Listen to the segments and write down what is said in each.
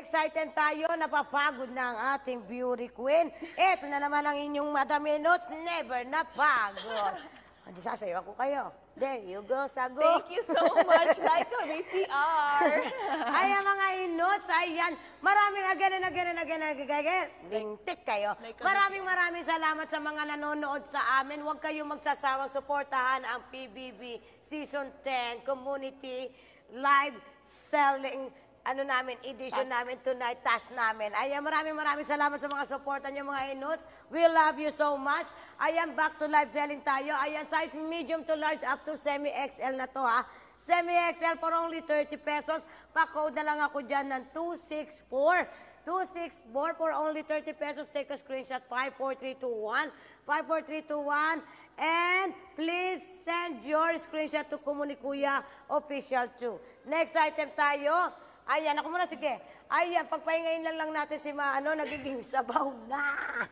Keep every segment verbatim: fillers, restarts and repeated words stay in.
Excited tayo, napapagod na ang ating beauty queen. Ito na naman ang inyong Madam Inots, never napagod. Hindi sasayaw ako kayo. There you go, sago. Thank you so much, Laika V P R. Ayan mga Inots, ayan. Maraming again and again and again and again. Lintik kayo. Maraming maraming salamat sa mga nanonood sa amin. Huwag kayong magsasawang suportahan ang P B B Season ten Community Live Selling ano namin, edition task namin tonight, task namin. Ayan, maraming maraming salamat sa mga supportan niyo mga Inots. We love you so much. Ayan, back to live selling tayo. Ayan, size medium to large up to semi-X L na to ha. Semi-X L for only thirty pesos. Pa-code na lang ako dyan ng two six four. two six four for only thirty pesos. Take a screenshot, five four three two one. five four three two one. And please send your screenshot to Kumunikuya Official two. Next item tayo. Ayan, ako muna, sige. Ayan, pagpahingayin lang lang natin si Ma, ano, nagiging sabaw na.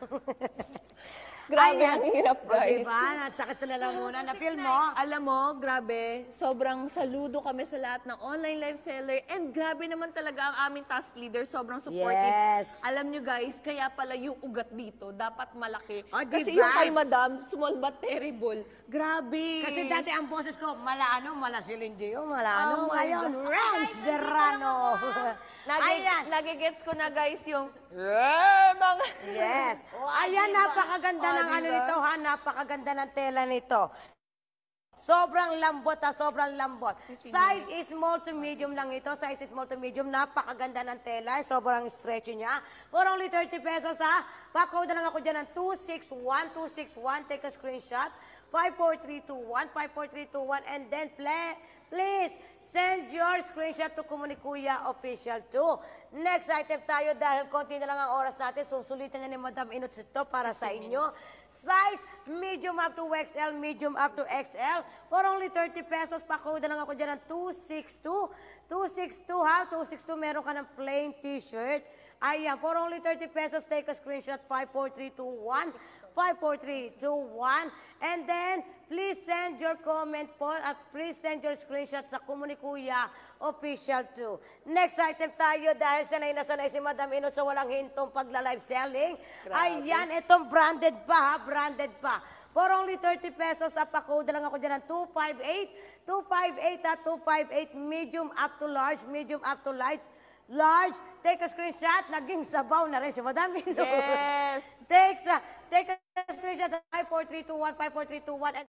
Grabe, ang hirap, guys. O, diba? Nasakit sa lalamunan. Na-feel mo? Alam mo, grabe, sobrang saludo kami sa lahat ng online live seller and grabe naman talaga ang aming task leader, sobrang supportive. Yes. Alam nyo guys, kaya pala yung ugat dito, dapat malaki. O, Kasi diba? yung kay Madam, small but terrible. Grabe. Kasi dati ang boses ko, mala ano, mala Silindio, mala ano. Oh my Ngayon, God. Rams Derrano. Ayan. Nagigets ko na guys yung "Eh, mga Yes. Oh, Ayan, diba? napakaganda Oh, ng ano diba? nito ha, napakaganda ng tela nito. Sobrang lambot ha, sobrang lambot. Size is small to medium lang ito. Size is small to medium. Napakaganda ng tela. Sobrang stretchy niya. For only thirty pesos ha. Pa-code na lang ako dyan ng two six one two six one. Take a screenshot. five four three two one. five four three two one. And then play. Please, send your screenshot to Kumunikuya Official two. Next item tayo dahil konti na lang ang oras natin. Susulitin na ni Madam Inots ito para sa inyo. Size, medium up to X L, medium up to X L. For only thirty pesos, pa-code na lang ako dyan ng two six two. two six two ha, two six two, meron ka ng plain t-shirt. Ayan, for only thirty pesos, take a screenshot, five four three two one. five four three two one. And then, please send your comment po at please send your screenshot sa Kumunikuya Official two. Next item tayo dahil sanay na sanay si Madam Inots sa walang hintong pagla-live selling. Grabe. Ayan, itong branded pa ha, branded pa. For only thirty pesos, pa-code lang ako dyan ng two five eight. two five eight at two five eight, medium up to large, medium up to light. Large, take a screenshot, naging sabaw na rin si Madam Inots. Yes. Take, sa, take a screenshot, five four three two one, five four three two one.